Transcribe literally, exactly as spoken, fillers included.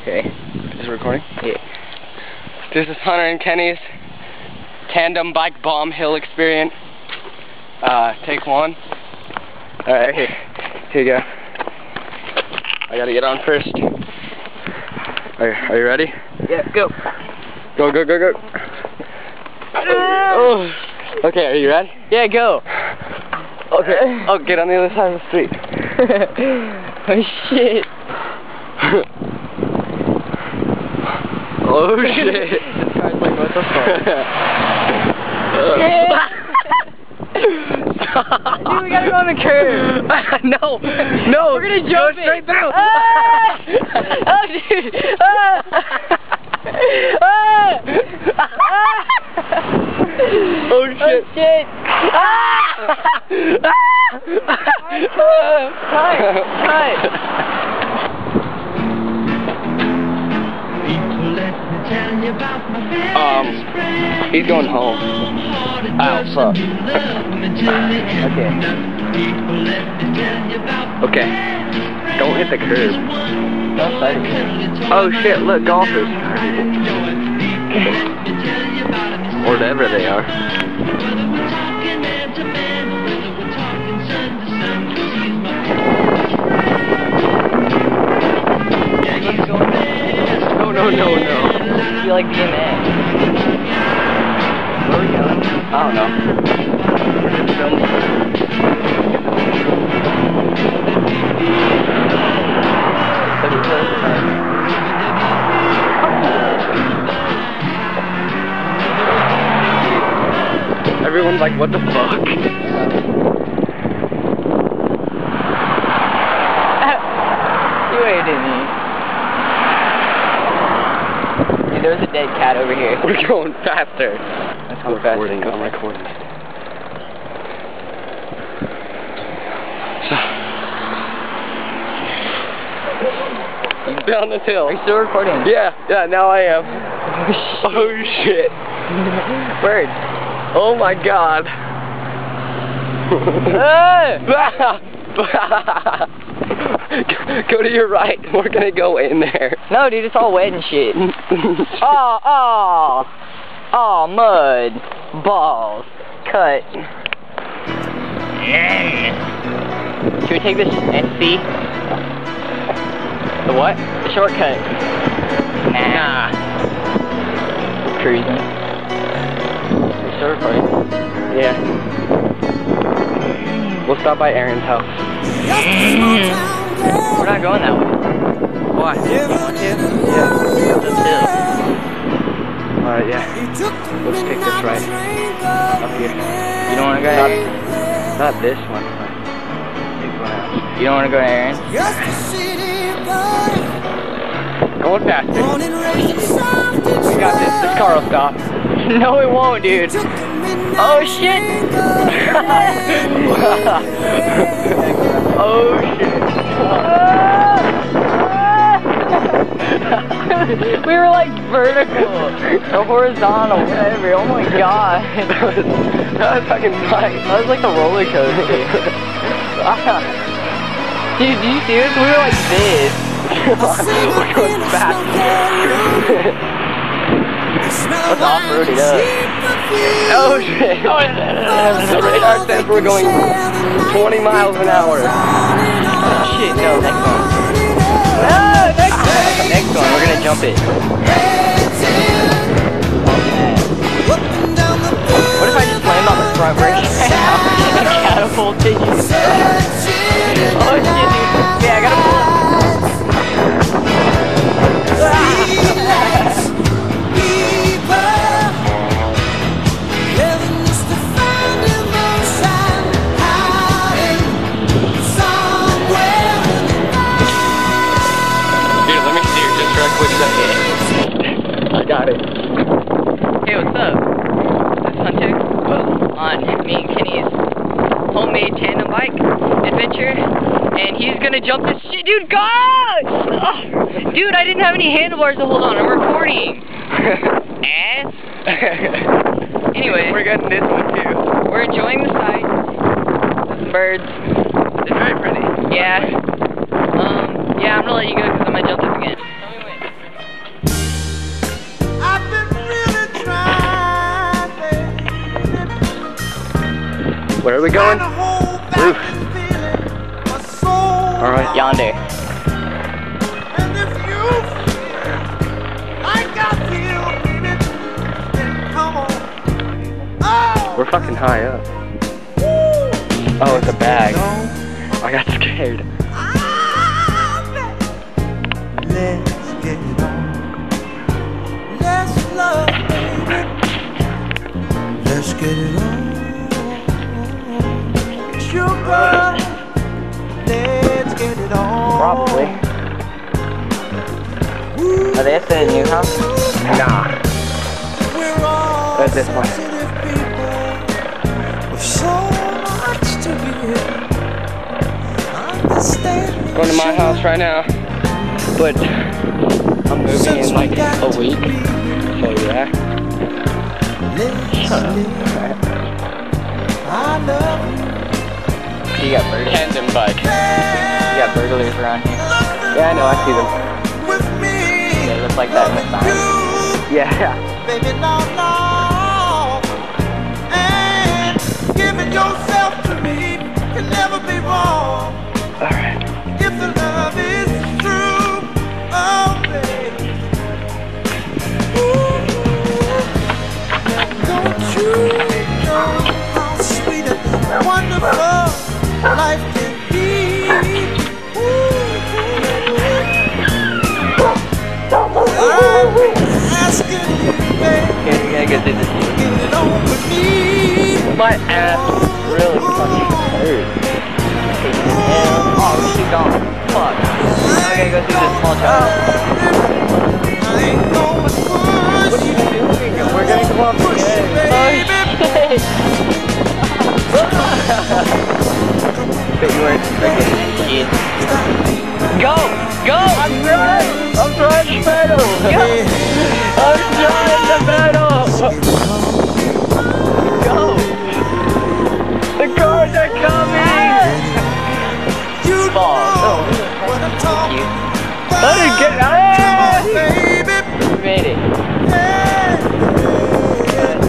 Okay. Is it recording? Yeah. This is Hunter and Kenny's tandem bike bomb hill experience. Uh, take one. Alright, here. Here you go. I gotta get on first. Are, are you ready? Yeah, go. Go, go, go, go. Oh. Okay, are you ready? Yeah, go. Okay. Oh, get on the other side of the street. Oh, shit. Oh, shit. This car's like, what the fuck? Dude, we gotta go on the curb. No, no. We're gonna jump go straight it. through. Ah! Oh, dude. Ah! Ah! Ah! Oh, shit. Oh, shit. Ah! Cut. Cut. Um, he's going home. Oh, fuck. Okay. Okay. Don't hit the curb. Don't start it. Oh shit, look, golfers. Whatever they are. No, no, no, no. You like being there. Where are we going? I don't know. Everyone's like, what the fuck? You waved at me. Dude, there's a dead cat over here. We're going faster. Let's go I'm faster. recording, I'm recording. So, down this hill. Are you still recording? Yeah, yeah, now I am. Oh shit. Word. Oh my god. Go to your right. We're gonna go in there. No, dude, it's all wet and shit. Oh, oh, oh, mud, balls, cut. Should we take this and see? The what? The shortcut. Nah. nah. Cruising. We're still recording. Yeah. We'll stop by Aaron's house. We're not going that way. Why? You want to? Yeah. Let's do it. Alright, yeah. Let's take this right. Up here. You don't want to go to Not, Aaron's? not this one. But this one else. You don't want to go to Aaron's? Going faster. We got this. This car will stop. No, it won't, dude. Oh, shit. Oh, shit. We were like vertical or horizontal, whatever. Oh my god. That was, that was fucking fine. That was like the roller coaster. Dude, do you see this? We were like this. We're going fast. Let's off-road it up. Oh shit. The radar says we're going twenty miles an hour. Oh shit, no, next one. No, next one. Next one, we're gonna jump it. What if I just land on the front brake and catapulted you? Oh shit, dude. Yeah, I gotta pull up. I got it. Hey, what's up? This is Hunter on me and Kenny's homemade tandem bike adventure, and he's gonna jump this shit, dude. God! Oh, dude, I didn't have any handlebars to hold on. I'm recording. Ass. Anyway, we're getting this one too. We're enjoying the sight. Some birds. It's very pretty. Yeah. Um. Yeah, I'm gonna let you go because I'm gonna jump this again. Tell me when. we going? Oof. Alright. Yonder. We're fucking high up. Oh, it's a bag. I got scared. Let's get it on. Let's love, baby. Let's get it on. Sugar. Let's get it on. Probably. Are they at the new house? Nah. We're all Where's this one? sensitive people with so much to give. Understand me, Going to my sugar. house right now. But I'm moving in like a week. So yeah. Let's live. I love you. You got burglars. Tandem bike. You got burglars around here. Yeah, I know, I see them. With me. They look like that in the sign. Yeah. Baby, no, no. And giving yourself to me can never be wrong. Alright. If the love is true, oh baby. Ooh, don't you know how sweet and wonderful life can be? Ooh, I'm asking you, baby. Here, you gotta go through this. Get it on with me. My ass really fucking hurts. Oh, we should go. Fuck. I gotta go through this small job. I ain't gonna push. What are you doing? We're gonna go off the edge. But you weren't expecting it. Go! Go! I'm trying! I'm trying to pedal! Go! I'm trying to pedal! Go! The cars are coming! You Ball. know what I'm talking You. about. Let it get out!